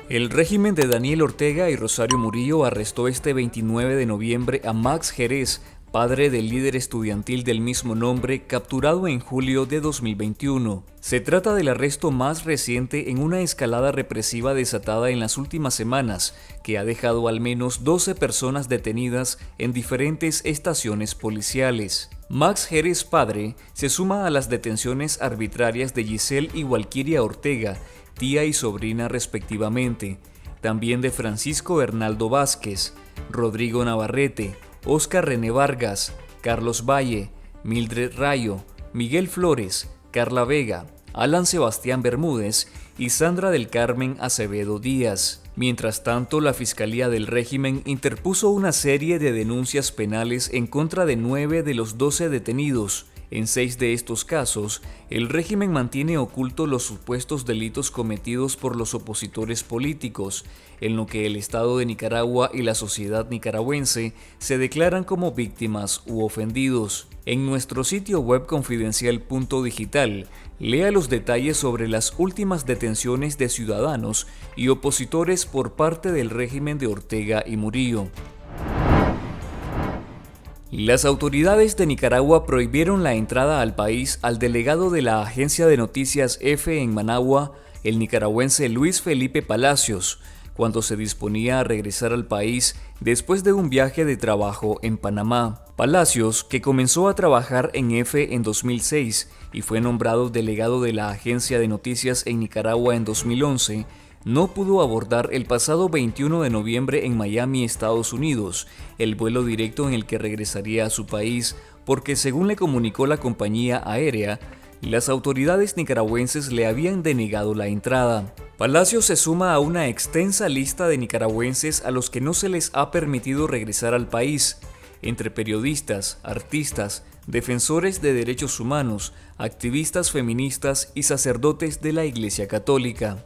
El régimen de Daniel Ortega y Rosario Murillo arrestó este 29 de noviembre a Max Jerez, padre del líder estudiantil del mismo nombre, capturado en julio de 2021. Se trata del arresto más reciente en una escalada represiva desatada en las últimas semanas, que ha dejado al menos 12 personas detenidas en diferentes estaciones policiales. Max Jerez padre se suma a las detenciones arbitrarias de Giselle y Walkiria Ortega, tía y sobrina respectivamente, también de Francisco Bernaldo Vázquez, Rodrigo Navarrete, Óscar René Vargas, Carlos Valle, Mildred Rayo, Miguel Flores, Carla Vega, Alan Sebastián Bermúdez y Sandra del Carmen Acevedo Díaz. Mientras tanto, la Fiscalía del régimen interpuso una serie de denuncias penales en contra de 9 de los 12 detenidos. En 6 de estos casos, el régimen mantiene ocultos los supuestos delitos cometidos por los opositores políticos, en lo que el Estado de Nicaragua y la sociedad nicaragüense se declaran como víctimas u ofendidos. En nuestro sitio web confidencial.digital, lea los detalles sobre las últimas detenciones de ciudadanos y opositores por parte del régimen de Ortega y Murillo. Las autoridades de Nicaragua prohibieron la entrada al país al delegado de la agencia de noticias EFE en Managua, el nicaragüense Luis Felipe Palacios, cuando se disponía a regresar al país después de un viaje de trabajo en Panamá. Palacios, que comenzó a trabajar en EFE en 2006 y fue nombrado delegado de la agencia de noticias en Nicaragua en 2011, no pudo abordar el pasado 21 de noviembre en Miami, Estados Unidos, el vuelo directo en el que regresaría a su país, porque según le comunicó la compañía aérea, las autoridades nicaragüenses le habían denegado la entrada. Palacios se suma a una extensa lista de nicaragüenses a los que no se les ha permitido regresar al país, entre periodistas, artistas, defensores de derechos humanos, activistas feministas y sacerdotes de la Iglesia Católica.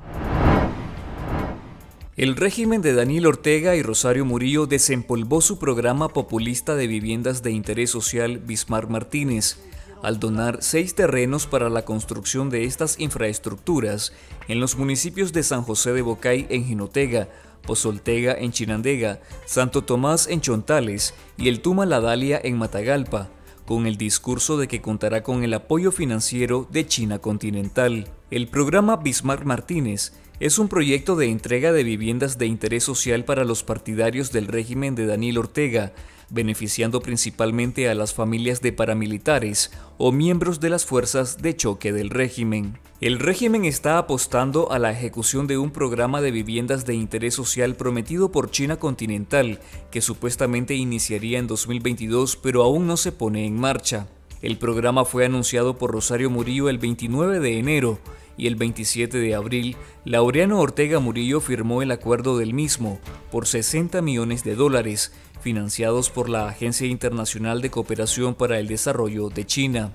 El régimen de Daniel Ortega y Rosario Murillo desempolvó su programa populista de viviendas de interés social Bismarck Martínez, al donar 6 terrenos para la construcción de estas infraestructuras en los municipios de San José de Bocay en Jinotega, Pozoltega en Chinandega, Santo Tomás en Chontales y el Tuma La Dalia en Matagalpa, con el discurso de que contará con el apoyo financiero de China continental. El programa Bismarck Martínez es un proyecto de entrega de viviendas de interés social para los partidarios del régimen de Daniel Ortega, beneficiando principalmente a las familias de paramilitares o miembros de las fuerzas de choque del régimen. El régimen está apostando a la ejecución de un programa de viviendas de interés social prometido por China continental, que supuestamente iniciaría en 2022, pero aún no se pone en marcha. El programa fue anunciado por Rosario Murillo el 29 de enero, y el 27 de abril, Laureano Ortega Murillo firmó el acuerdo del mismo por $60 millones, financiados por la Agencia Internacional de Cooperación para el Desarrollo de China.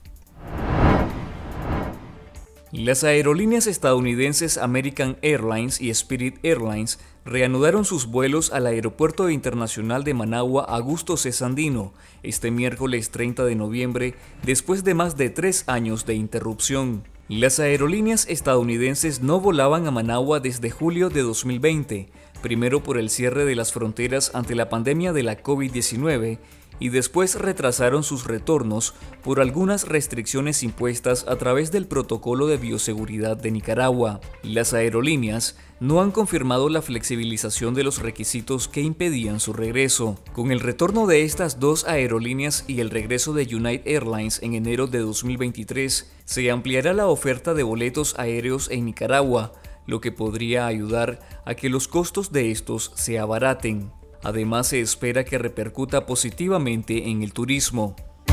Las aerolíneas estadounidenses American Airlines y Spirit Airlines reanudaron sus vuelos al Aeropuerto Internacional de Managua Augusto C. Sandino este miércoles 30 de noviembre, después de más de 3 años de interrupción. Las aerolíneas estadounidenses no volaban a Managua desde julio de 2020, primero por el cierre de las fronteras ante la pandemia de la COVID-19 y después retrasaron sus retornos por algunas restricciones impuestas a través del Protocolo de Bioseguridad de Nicaragua. Las aerolíneas no han confirmado la flexibilización de los requisitos que impedían su regreso. Con el retorno de estas 2 aerolíneas y el regreso de United Airlines en enero de 2023, se ampliará la oferta de boletos aéreos en Nicaragua, lo que podría ayudar a que los costos de estos se abaraten. Además, se espera que repercuta positivamente en el turismo.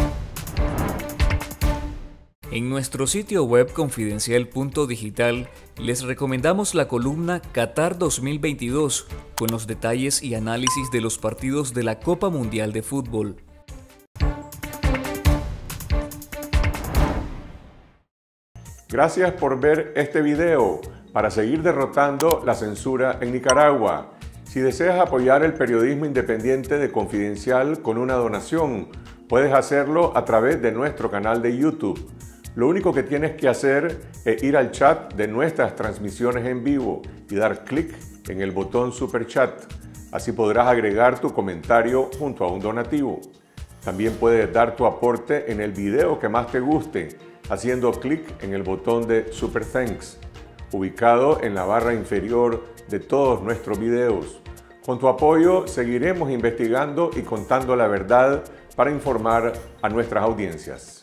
En nuestro sitio web confidencial.digital les recomendamos la columna Qatar 2022 con los detalles y análisis de los partidos de la Copa Mundial de Fútbol. Gracias por ver este video. Para seguir derrotando la censura en Nicaragua, si deseas apoyar el periodismo independiente de Confidencial con una donación, puedes hacerlo a través de nuestro canal de YouTube. Lo único que tienes que hacer es ir al chat de nuestras transmisiones en vivo y dar clic en el botón Super Chat. Así podrás agregar tu comentario junto a un donativo. También puedes dar tu aporte en el video que más te guste, haciendo clic en el botón de Super Thanks, ubicado en la barra inferior de todos nuestros videos. Con tu apoyo seguiremos investigando y contando la verdad para informar a nuestras audiencias.